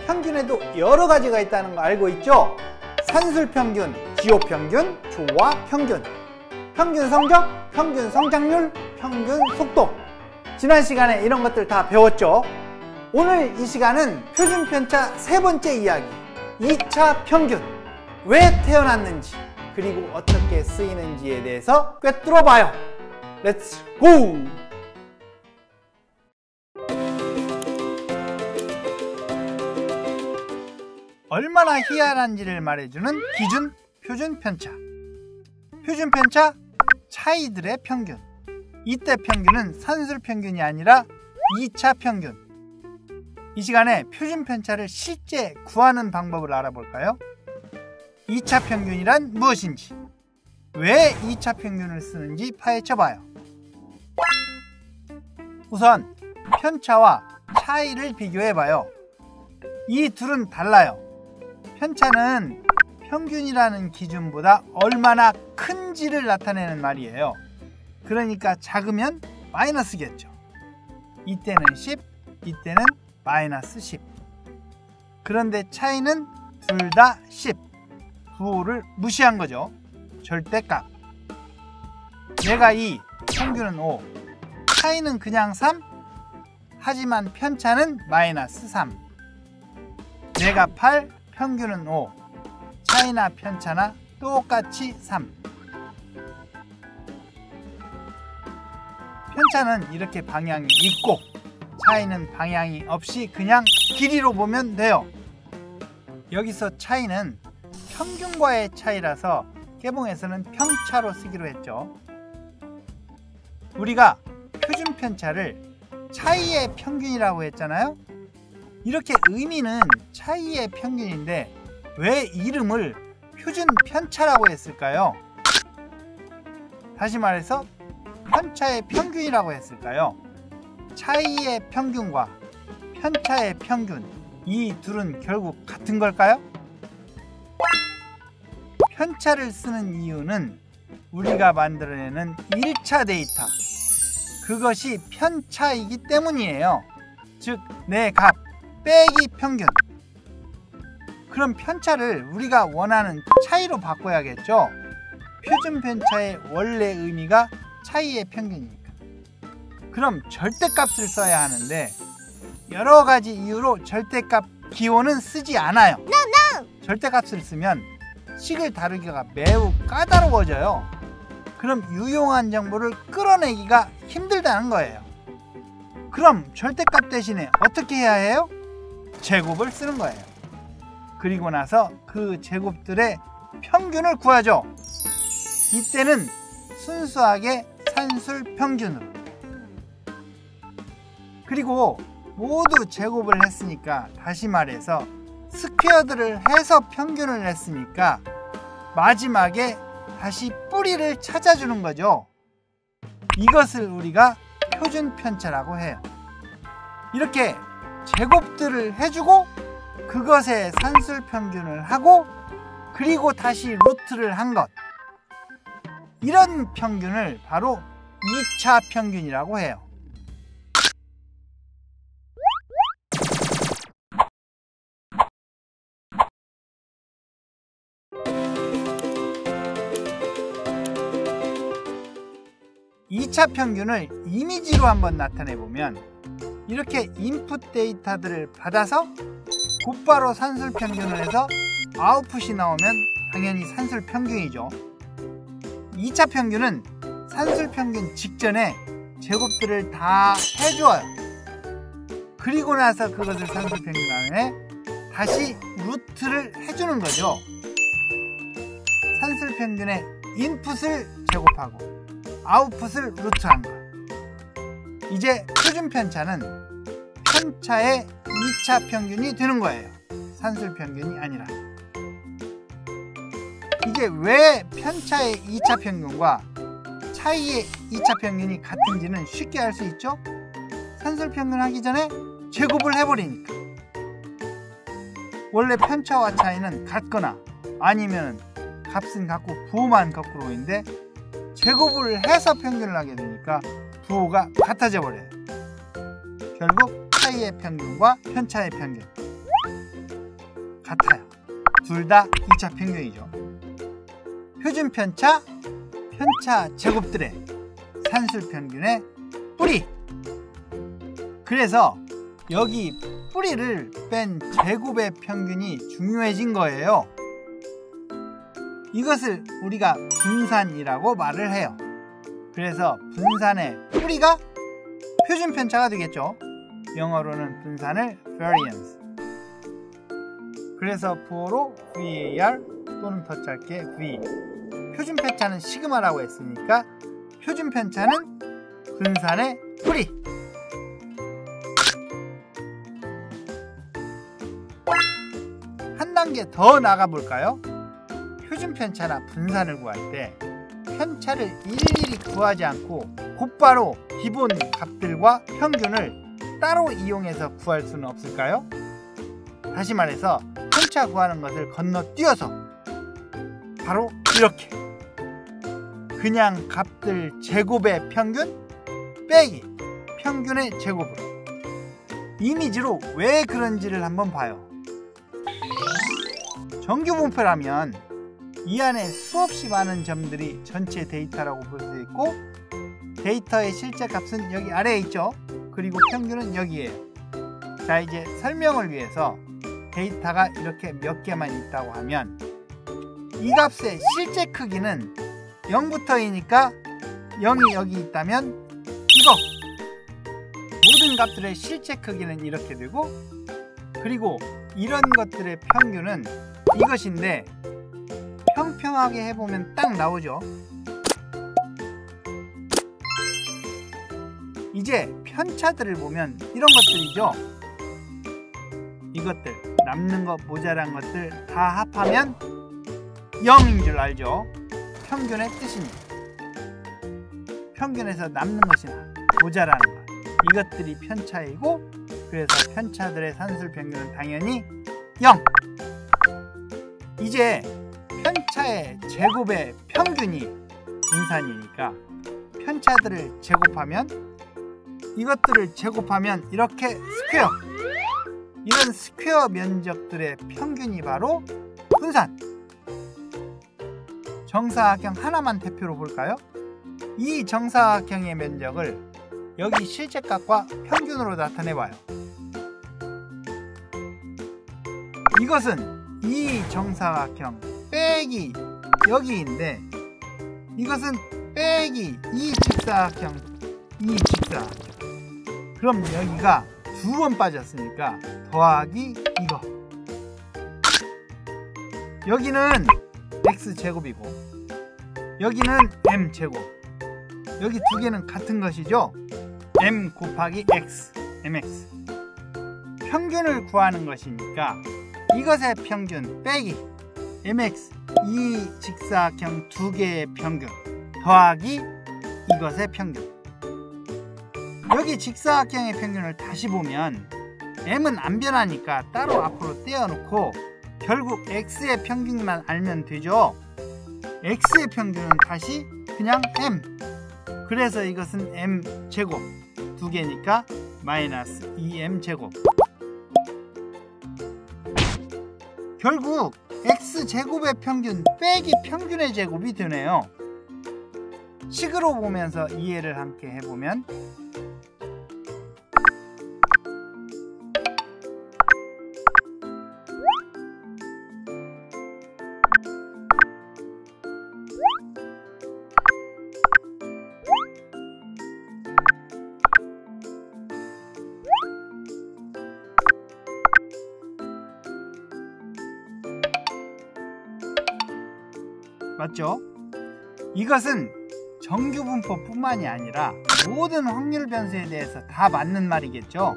평균에도 여러 가지가 있다는 거 알고 있죠? 산술평균, 지호평균, 조화평균, 평균 성적, 평균 성장률, 평균 속도. 지난 시간에 이런 것들 다 배웠죠? 오늘 이 시간은 표준편차 세 번째 이야기, 2차 평균. 왜 태어났는지, 그리고 어떻게 쓰이는지에 대해서 꿰뚫어 봐요. 렛츠 고! 얼마나 희한한지를 말해주는 기준 표준편차. 표준편차, 차이들의 평균. 이때 평균은 산술평균이 아니라 2차 평균. 이 시간에 표준편차를 실제 구하는 방법을 알아볼까요? 2차 평균이란 무엇인지, 왜 2차 평균을 쓰는지 파헤쳐봐요. 우선 편차와 차이를 비교해봐요. 이 둘은 달라요. 편차는 평균이라는 기준보다 얼마나 큰지를 나타내는 말이에요. 그러니까 작으면 마이너스겠죠. 이때는 10, 이때는 마이너스 10. 그런데 차이는 둘 다 10. 부호를 무시한 거죠. 절대값. 내가 2, 평균은 5. 차이는 그냥 3. 하지만 편차는 마이너스 3. 내가 8, 평균은 5. 차이나 편차나 똑같이 3. 편차는 이렇게 방향이 있고 차이는 방향이 없이 그냥 길이로 보면 돼요. 여기서 차이는 평균과의 차이라서 개봉에서는 평차로 쓰기로 했죠. 우리가 표준편차를 차이의 평균이라고 했잖아요. 이렇게 의미는 차이의 평균인데 왜 이름을 표준편차라고 했을까요? 다시 말해서 편차의 평균이라고 했을까요? 차이의 평균과 편차의 평균, 이 둘은 결국 같은 걸까요? 편차를 쓰는 이유는 우리가 만들어내는 1차 데이터, 그것이 편차이기 때문이에요. 즉, 내 값 빼기 평균. 그럼 편차를 우리가 원하는 차이로 바꿔야겠죠? 표준편차의 원래 의미가 차이의 평균이니까. 그럼 절대값을 써야 하는데 여러 가지 이유로 절대값 기호는 쓰지 않아요. 절대값을 쓰면 식을 다루기가 매우 까다로워져요. 그럼 유용한 정보를 끌어내기가 힘들다는 거예요. 그럼 절대값 대신에 어떻게 해야 해요? 제곱을 쓰는 거예요. 그리고 나서 그 제곱들의 평균을 구하죠. 이때는 순수하게 산술평균으로. 그리고 모두 제곱을 했으니까, 다시 말해서 스퀘어들을 해서 평균을 냈으니까 마지막에 다시 뿌리를 찾아주는 거죠. 이것을 우리가 표준편차라고 해요. 이렇게 제곱들을 해주고 그것에 산술평균을 하고 그리고 다시 루트를 한 것, 이런 평균을 바로 2차 평균이라고 해요. 이 차 평균을 이미지로 한번 나타내 보면 이렇게 인풋 데이터들을 받아서 곧바로 산술평균을 해서 아웃풋이 나오면 당연히 산술평균이죠. 2차 평균은 산술평균 직전에 제곱들을 다 해줘요. 그리고 나서 그것을 산술평균 안에 다시 루트를 해주는 거죠. 산술평균의 인풋을 제곱하고 아웃풋을 루트한 것. 이제 표준편차는 편차의 2차 평균이 되는 거예요. 산술평균이 아니라. 이게 왜 편차의 2차 평균과 차이의 2차 평균이 같은지는 쉽게 알 수 있죠? 산술평균 하기 전에 제곱을 해버리니까. 원래 편차와 차이는 같거나 아니면 값은 같고 부호만 거꾸로인데 제곱을 해서 평균을 하게 되니까 부호가 같아져 버려요. 결국 차이의 평균과 편차의 평균. 같아요. 둘 다 2차 평균이죠. 표준 편차, 편차 제곱들의 산술 평균의 뿌리. 그래서 여기 뿌리를 뺀 제곱의 평균이 중요해진 거예요. 이것을 우리가 분산이라고 말을 해요. 그래서 분산의 뿌리가 표준 편차가 되겠죠. 영어로는 분산을 variance. 그래서 부호로 VAR 또는 더 짧게 V. 표준 편차는 시그마라고 했으니까 표준 편차는 분산의 뿌리. 한 단계 더 나가 볼까요? 표준 편차나 분산을 구할 때 편차를 일일이 구하지 않고 곧바로 기본 값들과 평균을 따로 이용해서 구할 수는 없을까요? 다시 말해서 편차 구하는 것을 건너뛰어서 바로 이렇게 그냥 값들 제곱의 평균 빼기 평균의 제곱으로 이미지로 왜 그런지를 한번 봐요. 정규분포라면 이 안에 수없이 많은 점들이 전체 데이터라고 볼 수 있고 데이터의 실제 값은 여기 아래에 있죠. 그리고 평균은 여기에요. 자, 이제 설명을 위해서 데이터가 이렇게 몇 개만 있다고 하면 이 값의 실제 크기는 0부터 2니까 0이 여기 있다면 이거 모든 값들의 실제 크기는 이렇게 되고 그리고 이런 것들의 평균은 이것인데 평평하게 해보면 딱 나오죠. 이제 편차들을 보면 이런 것들이죠. 이것들 남는 것 모자란 것들 다 합하면 0인 줄 알죠. 평균의 뜻입니다. 평균에서 남는 것이나 모자라는 것 이것들이 편차이고 그래서 편차들의 산술 평균은 당연히 0. 이제 편차의 제곱의 평균이 분산이니까 편차들을 제곱하면 이것들을 제곱하면 이렇게 스퀘어 이런 스퀘어 면적들의 평균이 바로 분산. 정사각형 하나만 대표로 볼까요? 이 정사각형의 면적을 여기 실제값과 평균으로 나타내봐요. 이것은 이 정사각형 빼기 여기인데 이것은 빼기 이 직사각형 이 직사각형. 그럼 여기가 두 번 빠졌으니까 더하기 이거. 여기는 x제곱이고 여기는 m제곱. 여기 두 개는 같은 것이죠. m 곱하기 x mx. 평균을 구하는 것이니까 이것의 평균 빼기 mx 이 직사각형 두 개의 평균 더하기 이것의 평균. 여기 직사각형의 평균을 다시 보면 m은 안 변하니까 따로 앞으로 떼어놓고 결국 x의 평균만 알면 되죠. x의 평균은 다시 그냥 m. 그래서 이것은 m제곱 두 개니까 마이너스 2m제곱. 결국 x제곱의 평균 빼기 평균의 제곱이 되네요. 식으로 보면서 이해를 함께 해보면 맞죠? 이것은 정규분포뿐만이 아니라 모든 확률 변수에 대해서 다 맞는 말이겠죠?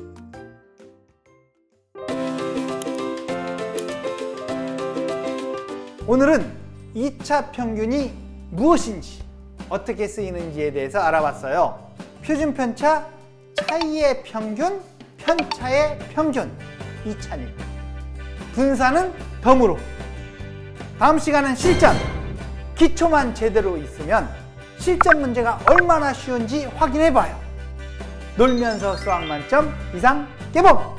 오늘은 2차 평균이 무엇인지 어떻게 쓰이는지에 대해서 알아봤어요. 표준 편차, 차이의 평균, 편차의 평균 2차니까 분산은 덤으로. 다음 시간은 실전. 기초만 제대로 있으면 실전 문제가 얼마나 쉬운지 확인해봐요. 놀면서 수학 만점 이상 개봉!